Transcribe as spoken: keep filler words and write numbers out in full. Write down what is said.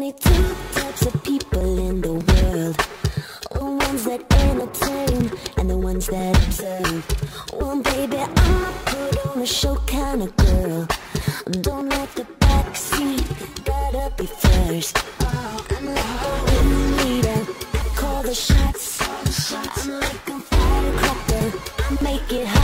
only two types of people in the world, the ones that entertain and the ones that observe. Well, baby, I'm a put on a show kind of girl. Don't like the backseat, gotta be first. I'm like a ringleader, I call the shots. I'm like a firecracker, I make it hot.